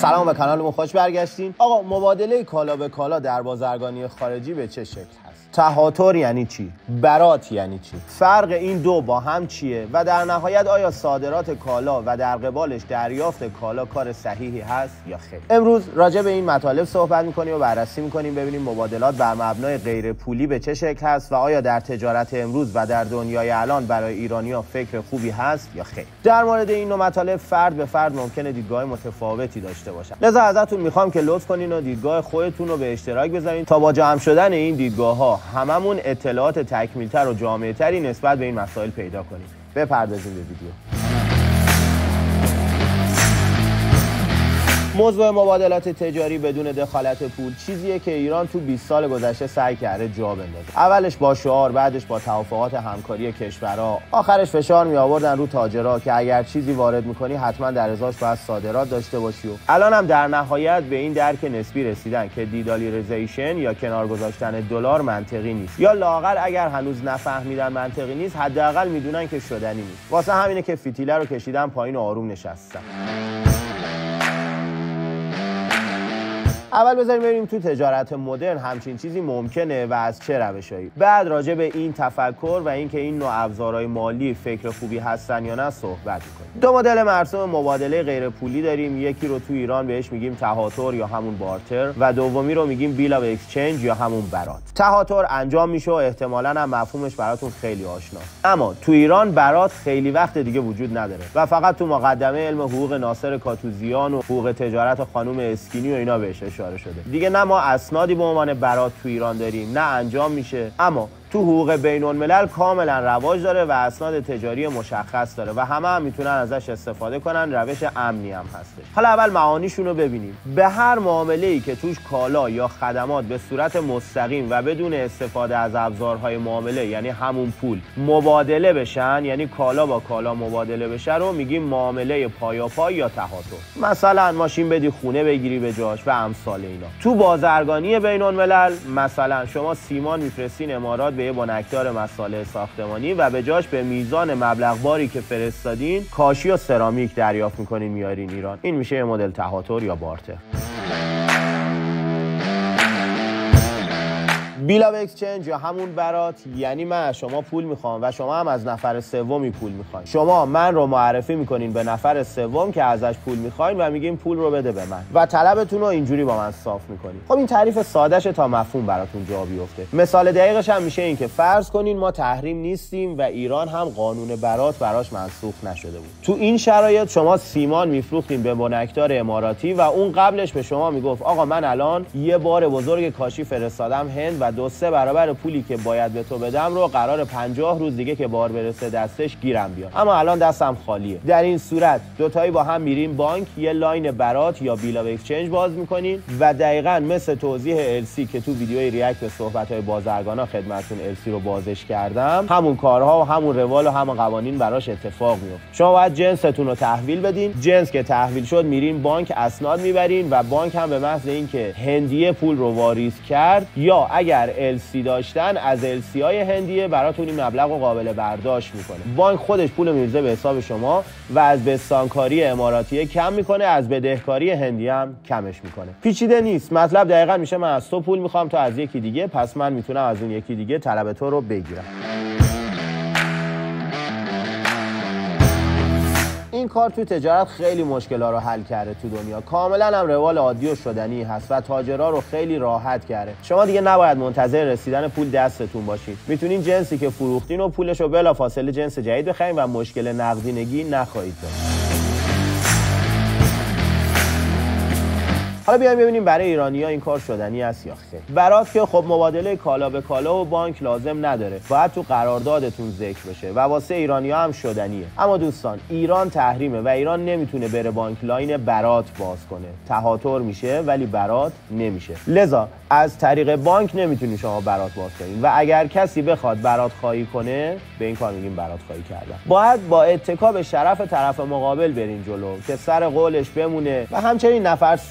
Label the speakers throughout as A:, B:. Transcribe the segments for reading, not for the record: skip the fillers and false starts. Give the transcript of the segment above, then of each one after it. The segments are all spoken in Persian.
A: سلام، به کانالمون خوش برگشتین. آقا مبادله کالا به کالا در بازرگانی خارجی به چه شکل هست؟ تهاتر یعنی چی؟ برات یعنی چی؟ فرق این دو با هم چیه؟ و در نهایت آیا صادرات کالا و در قبالش دریافت کالا کار صحیحی هست یا خیر؟ امروز راجع به این مطالب صحبت می‌کنیم و بررسی می‌کنیم ببینیم مبادلات بر مبنای غیر پولی به چه شکل هست و آیا در تجارت امروز و در دنیای الان برای ایرانی‌ها فکر خوبی هست یا خیر. در مورد این نوع مطالب فرد به فرد ممکنه دیدگاه متفاوتی داشته باشن. لذا ازتون میخوام که لطف کنین و دیدگاه خودتون رو به اشتراک بذارین تا با جمع شدن این دیدگاه‌ها هممون اطلاعات تکمیل‌تر و جامع‌تری نسبت به این مسائل پیدا کنیم. بپردازیم به ویدیو. موضوع مبادلات تجاری بدون دخالت پول چیزیه که ایران تو 20 سال گذشته سعی کرده جا بندازه. اولش با شعار، بعدش با توافقات همکاری کشورها، آخرش فشار می آوردن رو تاجرها که اگر چیزی وارد می‌کنی حتما در ازاش باید صادرات داشته باشی. الان هم در نهایت به این درک نسبی رسیدن که دیدالیریزیشن یا کنار گذاشتن دلار منطقی نیست، یا لااقل اگر هنوز نفهمیدن منطقی نیست حداقل میدونن که شدنی نیست. واسه همینه که فتیله رو کشیدن پایین و آروم نشستن. اول بذاریم ببینیم تو تجارت مدرن همچین چیزی ممکنه و از چه روشایی. بعد راجع به این تفکر و اینکه این نوع ابزارهای مالی فکر خوبی هستن یا نه صحبت می‌کنیم. دو مدل مرسوم مبادله غیر پولی داریم. یکی رو تو ایران بهش میگیم تهاتر یا همون بارتر و دومی رو میگیم بیل آف اکسچنج یا همون برات. تهاتر انجام میشه و احتمالاً هم مفهومش براتون خیلی آشناست. اما تو ایران برات خیلی وقت دیگه وجود نداره و فقط تو مقدمه علم حقوق ناصر کاتوزیان و حقوق تجارت خانم اسکینی و اینا بهش اشاره شده. دیگه نه ما اسنادی به عنوان برات تو ایران داریم نه انجام میشه، اما تو حقوق بین الملل کاملا رواج داره و اسناد تجاری مشخص داره و همه میتونن ازش استفاده کنن. روش امنی هم هستش. حالا اول معانیشون رو ببینیم. به هر معامله‌ای که توش کالا یا خدمات به صورت مستقیم و بدون استفاده از ابزارهای معامله یعنی همون پول مبادله بشن، یعنی کالا با کالا مبادله بشه، رو میگیم معامله پایاپای یا تهاتر. مثلا ماشین بدی خونه بگیری به جاش و امثال اینا. تو بازرگانی بین الملل مثلا شما سیمان میفرستین امارات به بنکدار مساله ساختمانی و به جاش به میزان مبلغ باری که فرستادین کاشی و سرامیک دریافت میکنین میارین ایران. این میشه مدل تهاتر یا بارتر. بیل آف اکسچنج یا همون برات یعنی من از شما پول میخوام و شما هم از نفر سومی پول میخواین. شما من رو معرفی میکنین به نفر سوم که ازش پول میخواین و میگین پول رو بده به من و طلبتون رو اینجوری با من صاف میکنین. خب این تعریف سادهشه تا مفهوم براتون جا بیفته. مثال دقیقش هم میشه این که فرض کنین ما تحریم نیستیم و ایران هم قانون برات براش منسوخ نشده بود. تو این شرایط شما سیمان میفروختین به بنکدار اماراتی و اون قبلش به شما میگفت آقا من الان یه بار بزرگ کاشی فرستادم هند و 2-3 برابر پولی که باید به تو بدم رو قرار 50 روز دیگه که بار برسه دستش گیرم بیاد، اما الان دستم خالیه. در این صورت دوتایی با هم میرین بانک، یه لاین برات یا بیل آف اکسچنج باز میکنین و دقیقاً مثل توضیح السی که تو ویدیوی ریاکت به صحبت‌های بازرگانا خدمتتون السی رو بازش کردم، همون کارها و همون روال و همون قوانین براش اتفاق میفته. شما باید جنستون رو تحویل بدین. جنس که تحویل شد میرین بانک، اسناد میبرین و بانک هم به محض اینکه هندیه پول رو واریز کرد یا اگر LC داشتن از LC های هندیه براتون این مبلغ رو قابل برداشت میکنه. بانک خودش پول میریزه به حساب شما و از بستانکاری اماراتیه کم میکنه، از بدهکاری هندیه هم کمش میکنه. پیچیده نیست. مطلب دقیقاً میشه من از تو پول میخوام، تو از یکی دیگه، پس من میتونم از اون یکی دیگه طلب تو رو بگیرم. این کار تو تجارت خیلی مشکل‌ها رو حل کرده تو دنیا. کاملا هم روال عادی و شدنی هست و تاجرها رو خیلی راحت کرده. شما دیگه نباید منتظر رسیدن پول دستتون باشید. میتونین جنسی که فروختین و پولش رو بلافاصله جنس جدید بخرین و مشکل نقدینگی نخواهید داشت. حالا بیایم ببینیم برای ایرانی‌ها این کار شدنی است یا خیر. برات که خب مبادله کالا به کالا و بانک لازم نداره، باید تو قراردادتون ذکر بشه و واسه ایرانی‌ها هم شدنیه. اما دوستان ایران تحریمه و ایران نمیتونه بره بانک لاین برات باز کنه. تهاتر میشه ولی برات نمیشه. لذا از طریق بانک نمیتونی شما برات باز کنین و اگر کسی بخواد برات خواهی کنه به این کار میگیم برات خواهی کردن. باید با اتکا به شرف طرف مقابل برین جلو که سر قولش بمونه و همچنین نفر سوم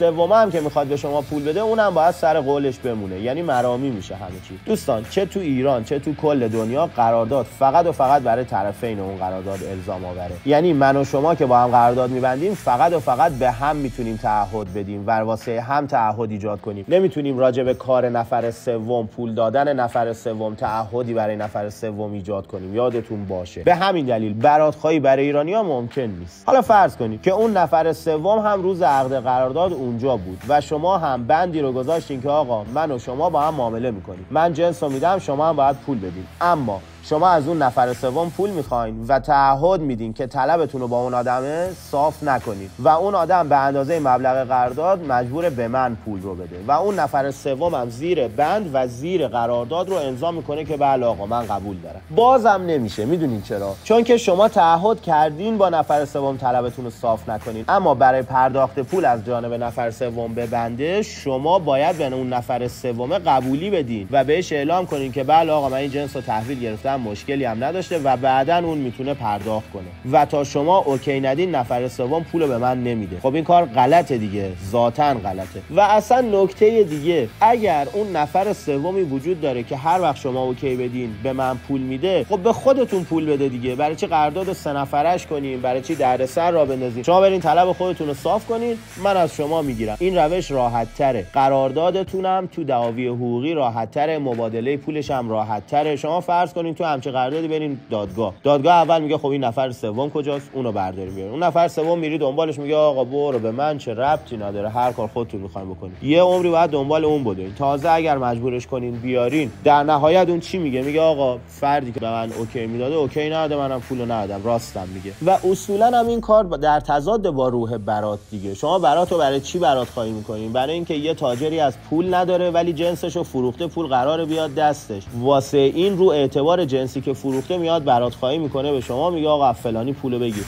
A: هم که میخواد به شما پول بده اونم باید سر قولش بمونه، یعنی مرامی میشه همه چی. دوستان چه تو ایران چه تو کل دنیا قرارداد فقط و فقط برای طرفین اون قرارداد الزام آوره. یعنی من و شما که با هم قرارداد میبندیم فقط و فقط به هم میتونیم تعهد بدیم و واسه هم تعهد ایجاد کنیم. نمیتونیم راجع به کار نفر سوم، پول دادن نفر سوم، تعهدی برای نفر سوم ایجاد کنیم. یادتون باشه. به همین دلیل براتخواهی برای ایرانی‌ها ممکن نیست. حالا فرض کنید که اون نفر سوم هم روز عقد قرارداد اونجا بود و شما هم بندی رو گذاشتین که آقا من و شما با هم معامله میکنیم، من جنس رو میدم، شما هم باید پول بدین، اما شما از اون نفر سوم پول میخواین و تعهد میدین که طلبتون رو با اون آدمه صاف نکنید و اون آدم به اندازه مبلغ قرارداد مجبور به من پول رو بده و اون نفر سوم هم زیر بند و زیر قرارداد رو امضا میکنه که بله آقا من قبول دارم. بازم نمیشه. میدونین چرا؟ چون که شما تعهد کردین با نفر سوم طلبتون رو صاف نکنین، اما برای پرداخت پول از جانب نفر سوم به بنده شما باید به اون نفر سوم قبولی بدین و بهش اعلام کنین که بله آقا من این جنس رو تحویل گرفتم، مشکلی هم نداشته و بعداً اون میتونه پرداخت کنه و تا شما اوکی ندین نفر سوم پولو به من نمیده. خب این کار غلطه دیگه، ذاتاً غلطه. و اصلا نکته دیگه، اگر اون نفر سومی وجود داره که هر وقت شما اوکی بدین به من پول میده، خب به خودتون پول بده دیگه. برای چی قرارداد 3 نفرش کنین؟ برای چی دردسر را بندازین؟ شما برین طلب خودتون رو صاف کنین، من از شما میگیرم. این روش راحت تره. قراردادتونم تو دعاوی حقوقی راحت تره، مبادله پولش هم راحت تره. شما فرض کنین تو همچین قراردادی برین دادگاه اول میگه خب این نفر سوم کجاست؟ اونو برداریم بیارین. اون نفر سوم میری دنبالش میگه آقا برو، به من چه ربطی نداره، هر کار خودتون میخواین بکنین. یه عمری بعد دنبال اون بودین. تازه اگر مجبورش کنین بیارین، در نهایت اون چی میگه آقا فردی که به من اوکی میداده اوکی نداده، منم پولو ندادم. راستم میگه. و اصولا هم این کار در تضاد با روح برات دیگه. شما براتو برای چی برات خواهی میکنین؟ برای اینکه یه تاجری از پول نداره ولی جنسشو فروخته، پول قراره بیاد دستش، واسه این رو اعتبار جنسی که فروخته میاد برات خواهی میکنه، به شما میگه آقا فلانی پولو بگیر.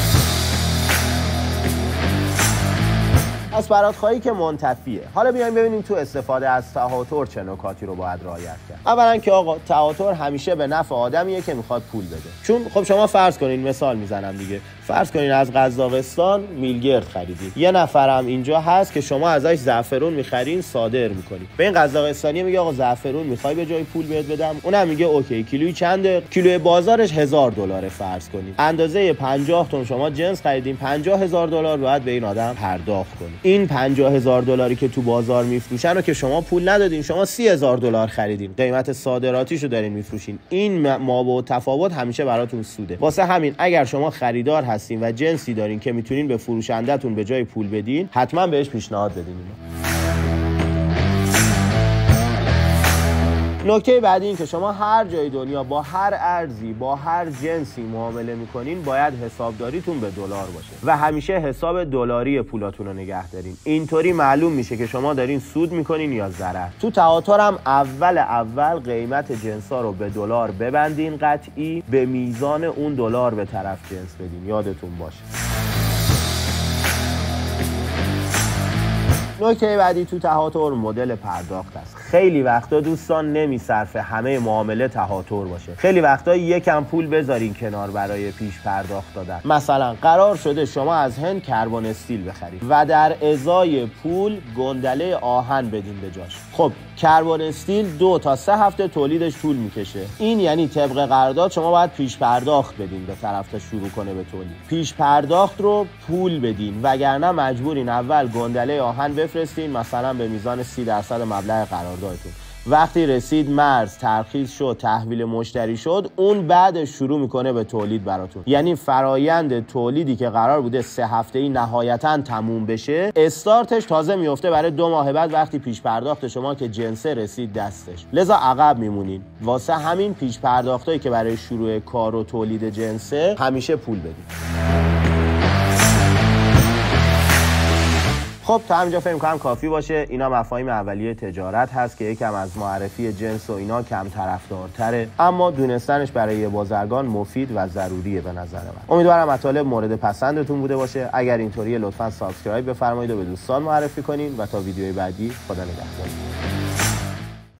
A: از براتخواهی که منتفیه. حالا بیایم ببینیم تو استفاده از تهاتر چه نکاتی رو باید رعایت کرد. اولا که آقا تهاتر همیشه به نفع آدمیه که میخواد پول بده. چون خب شما فرض کنین، مثال میزنم دیگه، فرض کنین از قزاقستان میلگرد خریدید، یه نفرم اینجا هست که شما ازش زعفرون میخرین صادر میکنید. به این قزاقستانی میگه آقا زعفرون میخوای به جای پول بهت بدم؟ اونم میگه اوکی. کیلویی چنده؟ کیلوی بازارش $1000 فرض کنید. اندازه 50 تن شما جنس خریدین، $50,000 باید به این آدم پرداخت کنید. این $50,000 که تو بازار میفروشن و که شما پول ندادین، شما $30,000 خریدین، قیمت صادراتیشو دارین میفروشین. این مابع تفاوت همیشه براتون سوده. واسه همین اگر شما خریدار هستین و جنسی دارین که میتونین به فروشنده‌تون به جای پول بدین، حتما بهش پیشنهاد بدین. نکته بعدی این که شما هر جای دنیا با هر ارزی، با هر جنسی معامله میکنین، باید حسابداریتون به دلار باشه و همیشه حساب دلاری پولاتون رو نگه دارین. اینطوری معلوم میشه که شما دارین سود میکنین یا ضرر. تو تهاتر هم اول قیمت جنسا رو به دلار ببندین، قطعی به میزان اون دلار به طرف جنس بدین. یادتون باشه. نکته بعدی تو تهاتر مدل پرداخت است. خیلی وقتا دوستان نمیصرفه همه معامله تهاتر باشه. خیلی وقتا یکم پول بذارین کنار برای پیش پرداخت دادن. مثلا قرار شده شما از هند کربن استیل بخرید و در ازای پول گندله آهن بدین به جاش. خب کربن استیل 2 تا 3 هفته تولیدش طول میکشه. این یعنی طبق قرارداد شما باید پیش پرداخت بدین به طرف تا شروع کنه به تولید. پیش پرداخت رو پول بدین، وگرنه مجبورین اول گندله آهن بفرستین، مثلا به میزان 30% مبلغ قراردادتون. وقتی رسید مرز، ترخیص شد، تحویل مشتری شد، اون بعد شروع میکنه به تولید براتون. یعنی فرایند تولیدی که قرار بوده 3 هفته‌ای نهایتاً تموم بشه، استارتش تازه میفته برای 2 ماه بعد وقتی پیش پرداخت شما که جنسه رسید دستش. لذا عقب میمونین. واسه همین پیش پرداختایی که برای شروع کار و تولید جنسه همیشه پول بدید. خب تا همینجا فکر می‌کنم کافی باشه. اینا مفاهیم اولیه تجارت هست که یکم از معرفی جنس و اینا کم طرفدارتره، اما دونستنش برای بازرگان مفید و ضروریه به نظر من. امیدوارم مطالب مورد پسندتون بوده باشه. اگر اینطوریه لطفاً سابسکرایب بفرمایید و به دوستان معرفی کنین و تا ویدیوی بعدی خدا نگهدار.